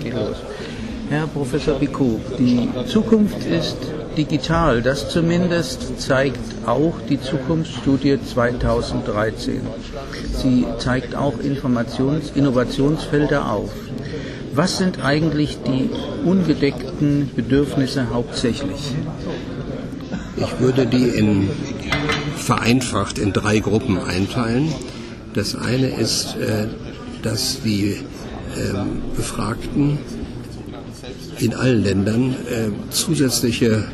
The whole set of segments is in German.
geht los. Herr Professor Bicou, die Zukunft ist digital. Das zumindest zeigt auch die Zukunftsstudie 2013. Sie zeigt auch Innovationsfelder auf. Was sind eigentlich die ungedeckten Bedürfnisse hauptsächlich? Ich würde die vereinfacht in 3 Gruppen einteilen. Das eine ist, dass die Befragten in allen Ländern zusätzlichen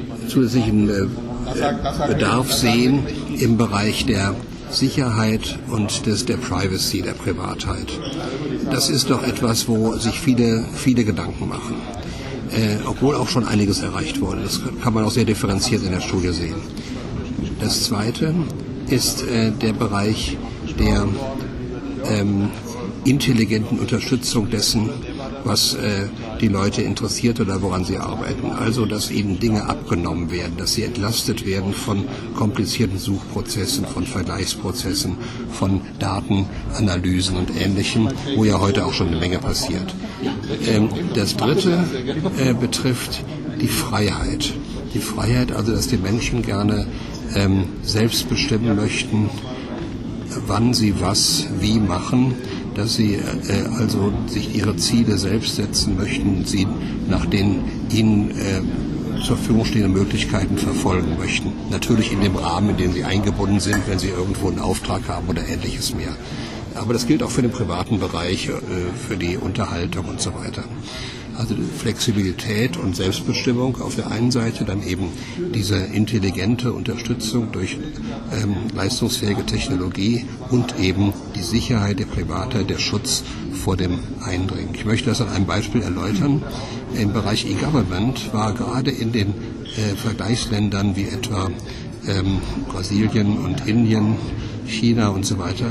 Bedarf sehen im Bereich der Sicherheit und der Privacy, der Privatheit. Das ist doch etwas, wo sich viele Gedanken machen. Obwohl auch schon einiges erreicht wurde. Das kann man auch sehr differenziert in der Studie sehen. Das zweite ist der Bereich der intelligenten Unterstützung dessen, was die Leute interessiert oder woran sie arbeiten. Also, dass ihnen Dinge abgenommen werden, dass sie entlastet werden von komplizierten Suchprozessen, von Vergleichsprozessen, von Datenanalysen und Ähnlichem, wo ja heute auch schon eine Menge passiert. Das dritte betrifft die Freiheit. Die Freiheit, also, dass die Menschen gerne selbst bestimmen möchten, wann sie was wie machen, dass sie also sich ihre Ziele selbst setzen möchten, sie nach den ihnen zur Verfügung stehenden Möglichkeiten verfolgen möchten. Natürlich in dem Rahmen, in dem sie eingebunden sind, wenn sie irgendwo einen Auftrag haben oder Ähnliches mehr. Aber das gilt auch für den privaten Bereich, für die Unterhaltung und so weiter. Also Flexibilität und Selbstbestimmung auf der einen Seite, dann eben diese intelligente Unterstützung durch leistungsfähige Technologie und eben die Sicherheit der Privatheit, der Schutz vor dem Eindringen. Ich möchte das an einem Beispiel erläutern. Im Bereich E-Government war gerade in den Vergleichsländern wie etwa Brasilien und Indien, China und so weiter,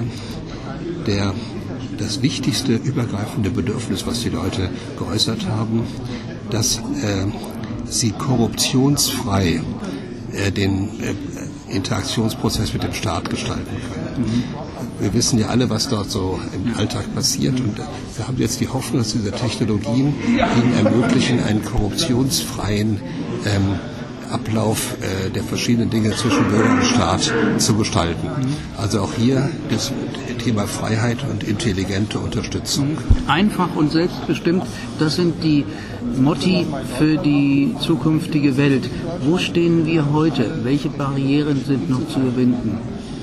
das wichtigste übergreifende Bedürfnis, was die Leute geäußert haben, dass sie korruptionsfrei den Interaktionsprozess mit dem Staat gestalten können. Wir wissen ja alle, was dort so im Alltag passiert, und wir haben jetzt die Hoffnung, dass diese Technologien ihnen ermöglichen, einen korruptionsfreien Ablauf der verschiedenen Dinge zwischen Bürger und Staat zu gestalten. Also auch hier das Thema Freiheit und intelligente Unterstützung. Einfach und selbstbestimmt, das sind die Motti für die zukünftige Welt. Wo stehen wir heute? Welche Barrieren sind noch zu überwinden?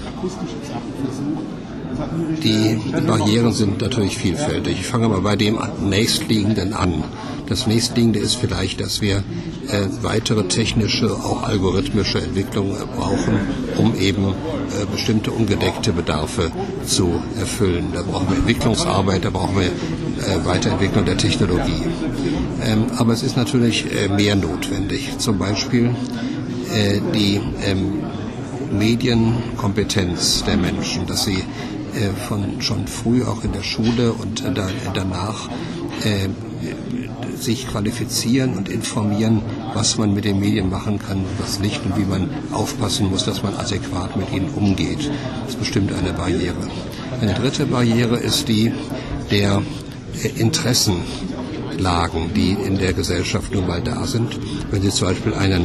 Die Barrieren sind natürlich vielfältig. Ich fange mal bei dem nächstliegenden an. Das nächstliegende ist vielleicht, dass wir weitere technische, auch algorithmische Entwicklungen brauchen, um eben bestimmte ungedeckte Bedarfe zu erfüllen. Da brauchen wir Entwicklungsarbeit, da brauchen wir Weiterentwicklung der Technologie. Aber es ist natürlich mehr notwendig. Zum Beispiel die Medienkompetenz der Menschen, dass sie schon früh auch in der Schule und danach sich qualifizieren und informieren, was man mit den Medien machen kann, was nicht, und wie man aufpassen muss, dass man adäquat mit ihnen umgeht. Das ist bestimmt eine Barriere. Eine dritte Barriere ist die der Interessenlagen, die in der Gesellschaft nun mal da sind. Wenn Sie zum Beispiel einen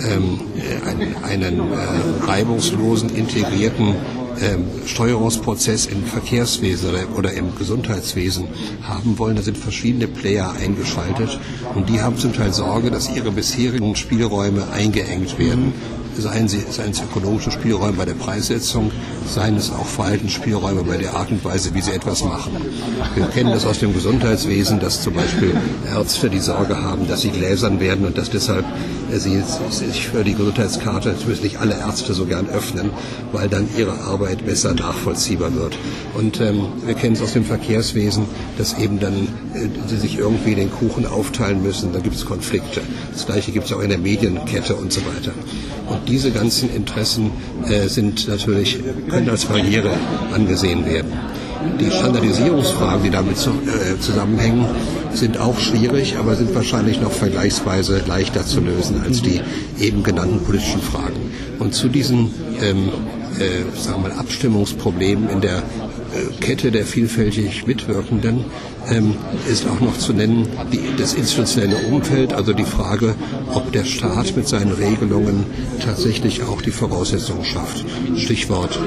reibungslosen, integrierten Steuerungsprozess im Verkehrswesen oder im Gesundheitswesen haben wollen, da sind verschiedene Player eingeschaltet, und die haben zum Teil Sorge, dass ihre bisherigen Spielräume eingeengt werden. Seien es ökonomische Spielräume bei der Preissetzung, seien es auch Verhaltensspielräume bei der Art und Weise, wie sie etwas machen. Wir kennen das aus dem Gesundheitswesen, dass zum Beispiel Ärzte die Sorge haben, dass sie gläsern werden und dass deshalb sie sich für die Gesundheitskarte, zumindest nicht alle Ärzte, so gern öffnen, weil dann ihre Arbeit besser nachvollziehbar wird. Und wir kennen es aus dem Verkehrswesen, dass eben dann sie sich irgendwie den Kuchen aufteilen müssen, dann gibt es Konflikte. Das Gleiche gibt es auch in der Medienkette und so weiter. Und diese ganzen Interessen können als Barriere angesehen werden. Die Standardisierungsfragen, die damit zusammenhängen, sind auch schwierig, aber sind wahrscheinlich noch vergleichsweise leichter zu lösen als die eben genannten politischen Fragen. Und zu diesen Abstimmungsproblemen in der Kette der vielfältig Mitwirkenden ist auch noch zu nennen das institutionelle Umfeld, also die Frage, ob der Staat mit seinen Regelungen tatsächlich auch die Voraussetzungen schafft. Stichwort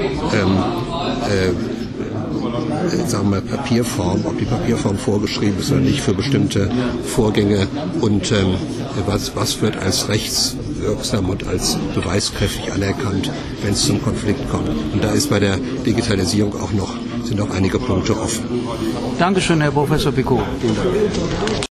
sagen wir Papierform, ob die Papierform vorgeschrieben ist oder nicht für bestimmte Vorgänge und was wird als rechtswirksam und als beweiskräftig anerkannt, wenn es zum Konflikt kommt. Und da ist bei der Digitalisierung sind noch einige Punkte offen. Dankeschön, Herr Professor Picot. Vielen Dank.